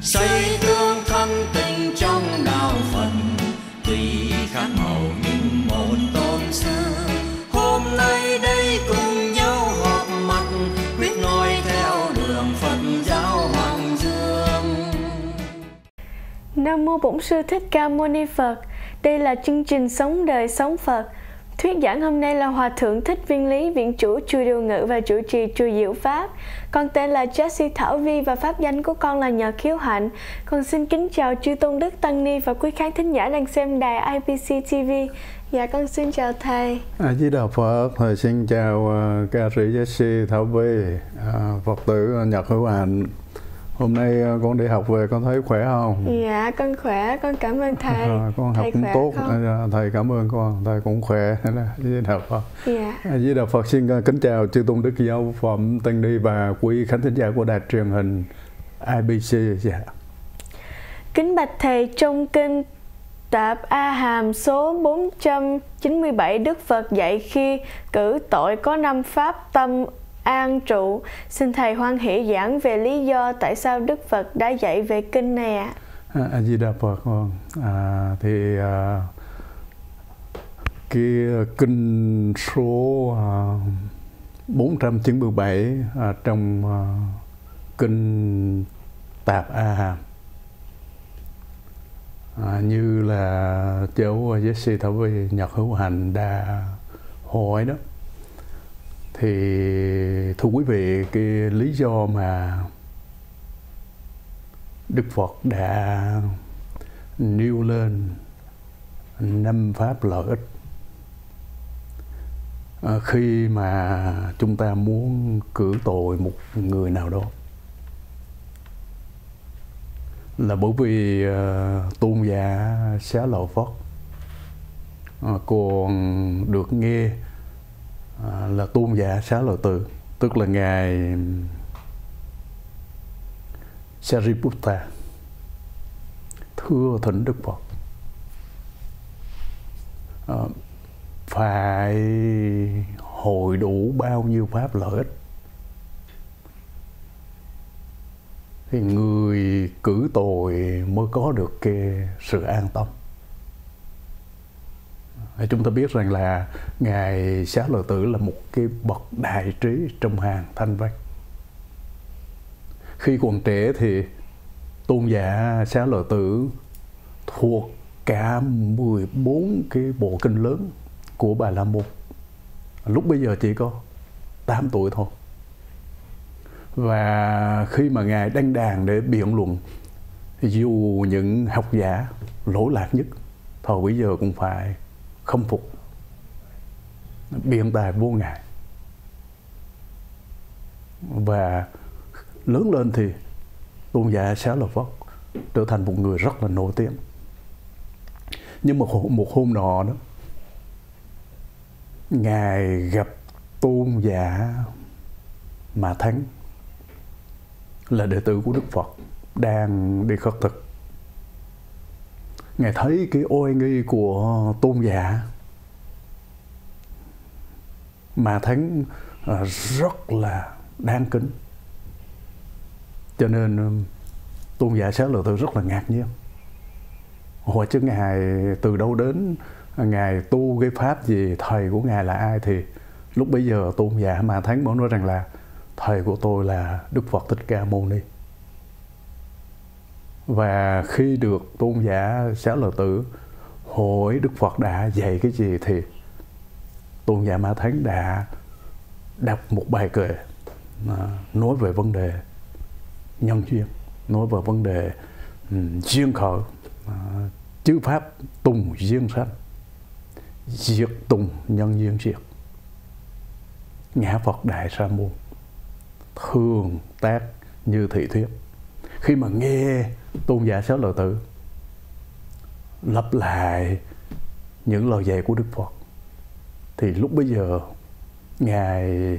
xây tương thân tình trong đạo Phật, tuy khác màu nhưng một tôn sư. Hôm nay đây cùng nhau họp mặt, quyết noi theo đường Phật giáo Hoàng Dương. Nam mô Bổn Sư Thích Ca Mâu Ni Phật. Đây là chương trình Sống Đời Sống Phật. Thuyết giảng hôm nay là Hòa Thượng Thích Viên Lý, Viện Chủ Chùa Điều Ngự và Chủ trì Chùa Diệu Pháp. Con tên là Jessie Thảo Vi và pháp danh của con là Nhật Khiếu Hạnh. Con xin kính chào chư Tôn Đức Tăng Ni và quý khán thính giả đang xem đài IBC TV. Dạ con xin chào thầy. Di Đà Phật. Thầy xin chào ca sĩ Jessie Thảo Vi, Phật tử Nhật Khiếu Hạnh. Hôm nay con đi học về con thấy khỏe không? Dạ con khỏe, con cảm ơn thầy. Con học thầy cũng tốt, không? thầy cảm ơn con, thầy cũng khỏe. Di Đà Phật. Dạ. Di Đà Phật xin kính chào chư Tôn Đức Giáo Phẩm Tăng Ni và quý khán thính giả của đài truyền hình IBC. Dạ. Kính bạch thầy, trong kinh Tạp A Hàm số 497, Đức Phật dạy khi cử tội có 5 pháp tâm an trụ. Xin thầy hoan hỷ giảng về lý do tại sao Đức Phật đã dạy về kinh này ạ. A Di Đà Phật. Cái kinh số 497 trong kinh Tạp A Hàm, như là cháu Jessie Thảo Vi Nhật Khiếu Hạnh đã hỏi đó, thì thưa quý vị, cái lý do mà Đức Phật đã nêu lên 5 pháp lợi ích khi mà chúng ta muốn cử tội một người nào đó, là bởi vì tôn giả Xá Lợi Phất còn được nghe là tôn giả Xá Lợi Tử, tức là ngài Sariputta, thưa thỉnh Đức Phật phải hội đủ bao nhiêu pháp lợi ích thì người cử tội mới có được cái sự an tâm. Chúng ta biết rằng là ngài Xá Lợi Tử là một cái bậc đại trí trong hàng Thanh Văn. Khi còn trẻ thì tôn giả Xá Lợi Tử thuộc cả 14 cái bộ kinh lớn của Bà La Môn. Lúc bây giờ chỉ có 8 tuổi thôi. Và khi mà ngài đăng đàn để biện luận, thì dù những học giả lỗi lạc nhất thời bây giờ cũng phải khâm phục biện tài vô ngại. Và lớn lên thì tôn giả Xá Lợi Phất trở thành một người rất là nổi tiếng. Nhưng mà một hôm nọ đó, ngài gặp tôn giả Ma Thắng, là đệ tử của Đức Phật, đang đi khất thực. Ngài thấy cái oai nghi của tôn giả Ma Thắng rất là đáng kính, cho nên tôn giả Xá Lợi Tử rất là ngạc nhiên, hỏi chứ ngài từ đâu đến, ngài tu cái pháp gì, thầy của ngài là ai? Thì lúc bấy giờ tôn giả Ma Thắng mới nói rằng là thầy của tôi là Đức Phật Thích Ca Mâu Ni. Và khi được tôn giả Xá Lợi Tử hỏi Đức Phật đã dạy cái gì, thì tôn giả Ma Thắng đã đọc một bài kệ nói về vấn đề nhân duyên, nói về vấn đề duyên khởi, chư pháp tùng duyên sanh, diệt tùng nhân duyên diệt, ngã Phật Đại Sa Môn, thường tác như thị thuyết. Khi mà nghe tôn giả Xá Lợi Tử lặp lại những lời dạy của Đức Phật, thì lúc bấy giờ ngài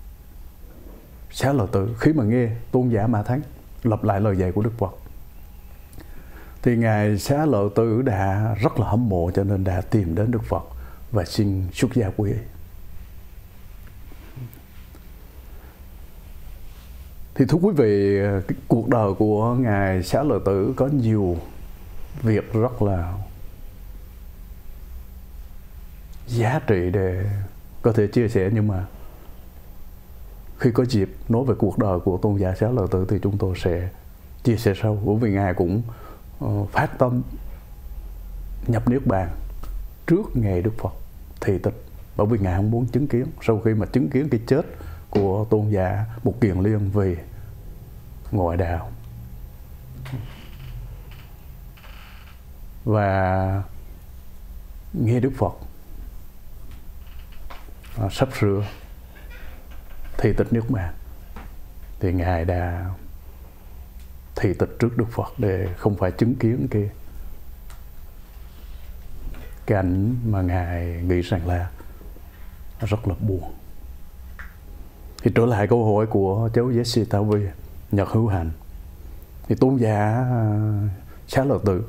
Xá Lợi Tử, khi mà nghe tôn giả Ma Thắng lặp lại lời dạy của Đức Phật, thì ngài Xá Lợi Tử đã rất là hâm mộ, cho nên đã tìm đến Đức Phật và xin xuất gia quy y. Thì thưa quý vị, cái cuộc đời của Ngài Xá Lợi Tử có nhiều việc rất là giá trị để có thể chia sẻ, nhưng mà khi có dịp nói về cuộc đời của tôn giả Xá Lợi Tử thì chúng tôi sẽ chia sẻ sâu, bởi vì Ngài cũng phát tâm nhập Niết Bàn trước ngày Đức Phật thị tịch, bởi vì Ngài không muốn chứng kiến. Sau khi mà chứng kiến cái chết của tôn giả Mục Kiền Liên vì ngoại đạo và nghe Đức Phật sắp sửa thị tịch Niết Bàn, thì Ngài đã thị tịch trước Đức Phật để không phải chứng kiến cái cảnh mà Ngài nghĩ rằng là rất là buồn. Thì trở lại câu hỏi của cháu Jessie Tavi, Nhật Hữu Hành, thì tôn giả Xá Lợi Tử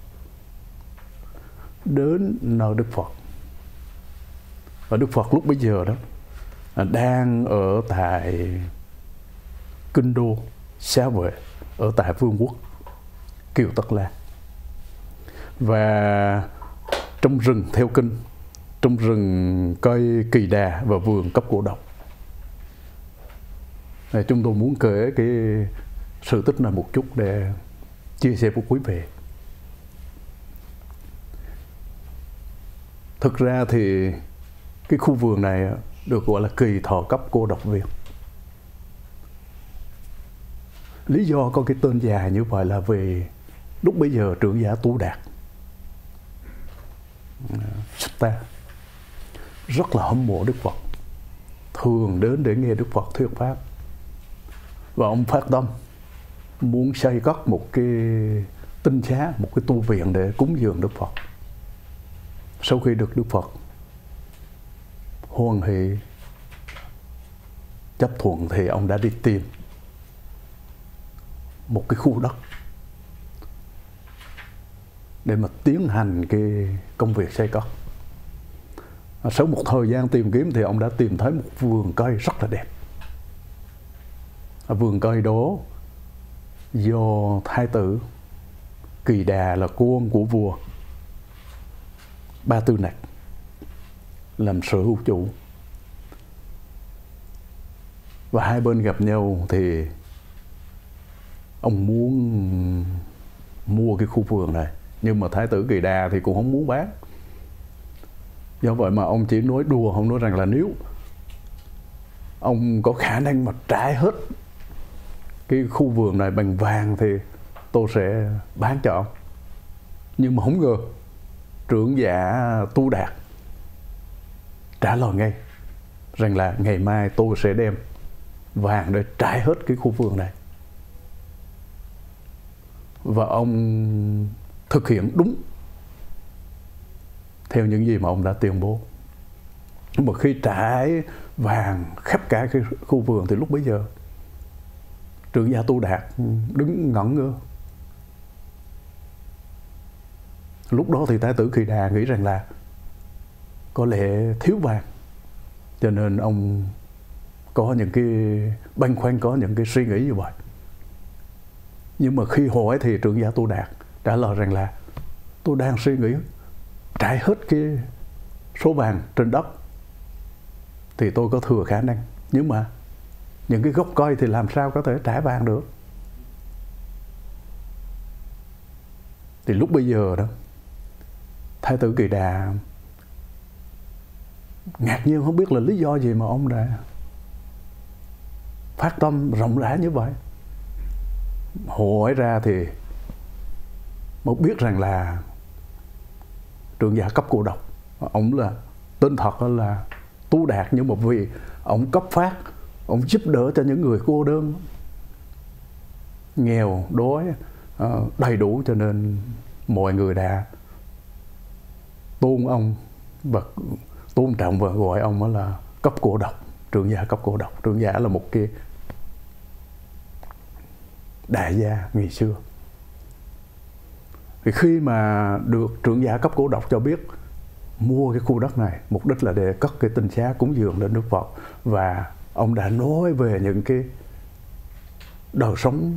đến nơi Đức Phật, và Đức Phật lúc bấy giờ đó đang ở tại kinh đô Xá Vệ, ở tại vương quốc Kiều Tất La. Và trong rừng, theo kinh, trong rừng cây kỳ đà và vườn cấp cổ độc. Chúng tôi muốn kể cái sự tích này một chút để chia sẻ với quý vị. Thực ra thì cái khu vườn này được gọi là kỳ thọ cấp cô độc viện. Lý do có cái tên dài như vậy là vì lúc bấy giờ trưởng giả Tu Đạt Sutta rất là hâm mộ Đức Phật, thường đến để nghe Đức Phật thuyết pháp, và ông phát tâm muốn xây cất một cái tinh xá, một cái tu viện để cúng dường Đức Phật. Sau khi được Đức Phật hoan hỷ chấp thuận thì ông đã đi tìm một cái khu đất để mà tiến hành cái công việc xây cất. Sau một thời gian tìm kiếm thì ông đã tìm thấy một vườn cây rất là đẹp. Vườn cây đó do thái tử Kỳ Đà là con của vua Ba Tư Nặc làm sở hữu chủ, và hai bên gặp nhau thì ông muốn mua cái khu vườn này, nhưng mà thái tử Kỳ Đà thì cũng không muốn bán. Do vậy mà ông chỉ nói đùa, không nói rằng là nếu ông có khả năng mà trải hết cái khu vườn này bằng vàng thì tôi sẽ bán cho ông. Nhưng mà không ngờ trưởng giả Tu Đạt trả lời ngay rằng là ngày mai tôi sẽ đem vàng để trải hết cái khu vườn này. Và ông thực hiện đúng theo những gì mà ông đã tuyên bố. Nhưng mà khi trải vàng khắp cả cái khu vườn thì lúc bấy giờ trưởng giả Tu Đạt đứng ngẩn ngơ. Lúc đó thì thái tử Kỳ Đà nghĩ rằng là có lẽ thiếu vàng, cho nên ông có những cái băn khoăn, có những cái suy nghĩ như vậy. Nhưng mà khi hỏi thì trưởng giả Tu Đạt trả lời rằng là tôi đang suy nghĩ trải hết cái số vàng trên đất thì tôi có thừa khả năng, nhưng mà những cái gốc cây thì làm sao có thể trải vàng được. Thì lúc bây giờ đó thái tử Kỳ Đà ngạc nhiên, không biết là lý do gì mà ông đã phát tâm rộng rãi như vậy. Hỏi ra thì mới biết rằng là trưởng giả cấp cô độc, ông là tên thật là Tu Đạt, nhưng mà vì ông cấp phát, ông giúp đỡ cho những người cô đơn, nghèo, đói, đầy đủ, cho nên mọi người đã tôn ông và tôn trọng và gọi ông là cấp cô độc, trưởng giả cấp cô độc. Trưởng giả là một cái đại gia ngày xưa. Thì khi mà được trưởng giả cấp cô độc cho biết mua cái khu đất này, mục đích là để cất cái tinh xá cúng dường đến Đức Phật, và ông đã nói về những cái đời sống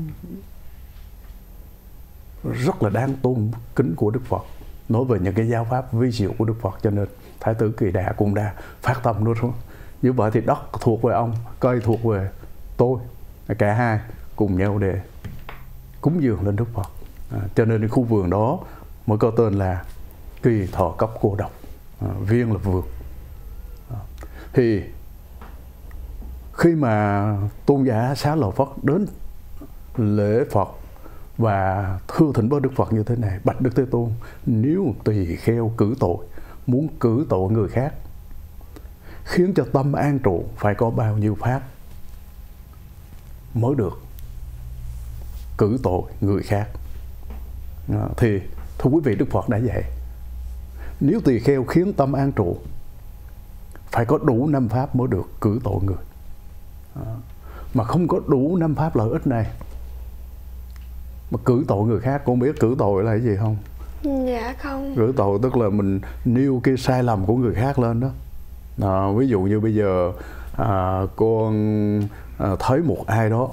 rất là đáng tôn kính của Đức Phật, nói về những cái giáo pháp vi diệu của Đức Phật. Cho nên Thái tử Kỳ Đà cũng đã phát tâm nữa. Như vậy thì đất thuộc về ông, cây thuộc về tôi, cả hai cùng nhau để cúng dường lên Đức Phật. Cho nên khu vườn đó mới có tên là Kỳ Thọ Cấp Cô Độc, viên là vườn. Thì khi mà tôn giả Xá Lợi Phất đến lễ Phật và thưa thỉnh với Đức Phật như thế này: bạch Đức Thế Tôn, nếu tỳ kheo cử tội, muốn cử tội người khác, khiến cho tâm an trụ, phải có bao nhiêu pháp mới được cử tội người khác? Thì thưa quý vị, Đức Phật đã dạy, nếu tỳ kheo khiến tâm an trụ, phải có đủ 5 pháp mới được cử tội người. Mà không có đủ 5 pháp lợi ích này mà cử tội người khác, con biết cử tội là cái gì không? Dạ không. Cử tội tức là mình nêu cái sai lầm của người khác lên đó. Ví dụ như bây giờ con thấy một ai đó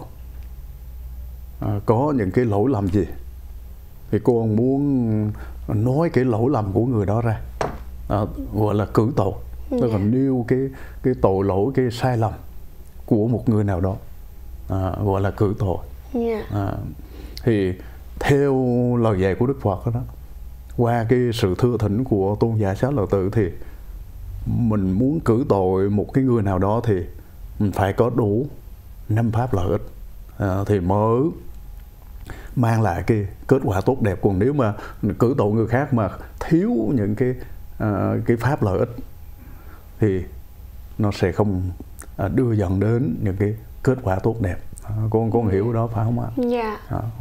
có những cái lỗi lầm gì, thì con muốn nói cái lỗi lầm của người đó ra, gọi là cử tội. Tức là nêu cái tội lỗi, cái sai lầm của một người nào đó, gọi là cử tội. Thì theo lời dạy của Đức Phật đó, qua cái sự thưa thỉnh của tôn giả Xá Lợi Tử, thì mình muốn cử tội một cái người nào đó thì mình phải có đủ 5 pháp lợi ích thì mới mang lại cái kết quả tốt đẹp. Còn nếu mà cử tội người khác mà thiếu những cái pháp lợi ích thì nó sẽ không đưa dẫn đến những cái kết quả tốt đẹp. Con hiểu đó phải không ạ? Dạ.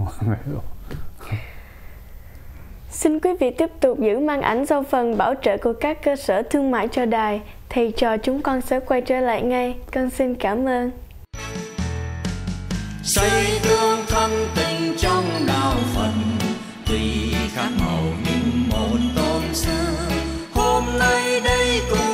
Xin quý vị tiếp tục giữ màn ảnh sau phần bảo trợ của các cơ sở thương mại cho đài. Thầy trò chúng con sẽ quay trở lại ngay. Con xin cảm ơn. Xây tương thân tình trong đạo Phật, tuy khác màu nhưng một tôn sư. Hôm nay đây cùng